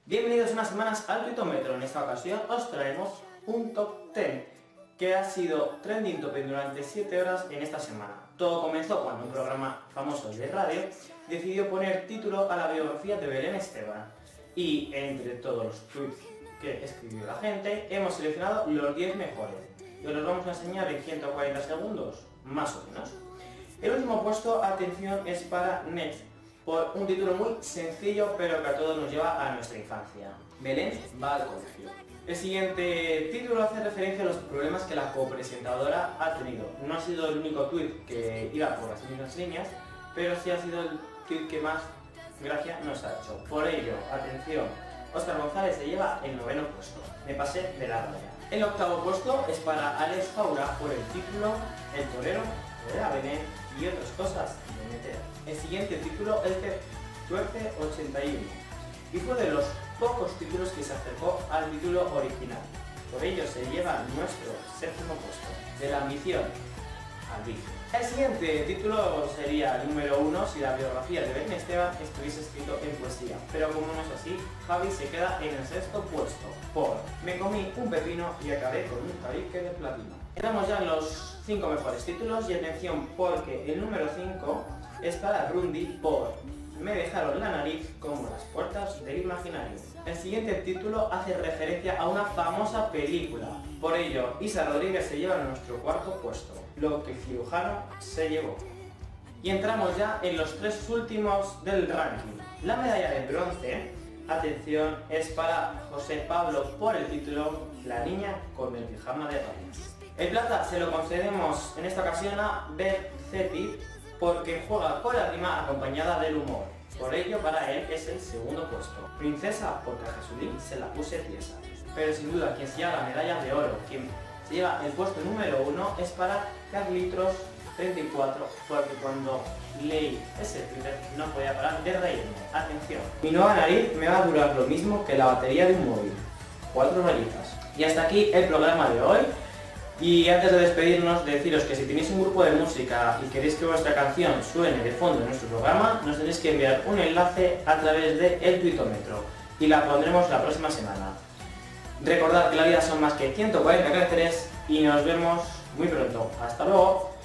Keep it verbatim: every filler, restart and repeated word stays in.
Bienvenidos unas semanas al Tuitómetro. En esta ocasión os traemos un top diez que ha sido trending topic durante siete horas en esta semana. Todo comenzó cuando un programa famoso de radio decidió poner título a la biografía de Belén Esteban. Y entre todos los tweets que escribió la gente, hemos seleccionado los diez mejores. Y os los vamos a enseñar en ciento cuarenta segundos, más o menos. El último puesto, atención, es para Next, por un título muy sencillo pero que a todos nos lleva a nuestra infancia. Belén va al colegio. El siguiente título hace referencia a los problemas que la copresentadora ha tenido. No ha sido el único tuit que iba por las mismas líneas, pero sí ha sido el tuit que más gracia nos ha hecho. Por ello, atención, Óscar González se lleva el noveno puesto. Me pasé de la raya. El octavo puesto es para Alex Faura por el título El torero de la Belén y otras cosas de meter. El siguiente título es de Tuerce ochenta y uno y fue de los pocos títulos que se acercó al título original. Por ello se lleva nuestro séptimo puesto, de la ambición al vicio. El siguiente título sería el número uno si la biografía de Belén Esteban estuviese escrito en poesía, pero como no es así, Javi se queda en el sexto puesto por Me comí un pepino y acabé con un tabique de platino. Estamos ya en los cinco mejores títulos y atención porque el número cinco es para Rundi por Me dejaron la nariz como las puertas del imaginario. El siguiente título hace referencia a una famosa película. Por ello, Isa Rodríguez se lleva nuestro cuarto puesto, lo que el cirujano se llevó. Y entramos ya en los tres últimos del ranking. La medalla de bronce, atención, es para José Pablo por el título La niña con el pijama de rayas. El plata se lo concedemos en esta ocasión a Beth Ceti porque juega con la rima acompañada del humor. Por ello, para él es el segundo puesto. Princesa, porque a Jesulín se la puse tiesa. Pero sin duda, quien se lleva la medalla de oro, quien se lleva el puesto número uno, es para Carlitos treinta y cuatro, porque cuando leí ese Twitter no podía parar de reírme. Atención, mi nueva nariz me va a durar lo mismo que la batería de un móvil. Cuatro rayitas. Y hasta aquí el programa de hoy. Y antes de despedirnos, deciros que si tenéis un grupo de música y queréis que vuestra canción suene de fondo en nuestro programa, nos tenéis que enviar un enlace a través de el Tuitómetro y la pondremos la próxima semana. Recordad que la vida son más que ciento cuarenta caracteres y nos vemos muy pronto. ¡Hasta luego!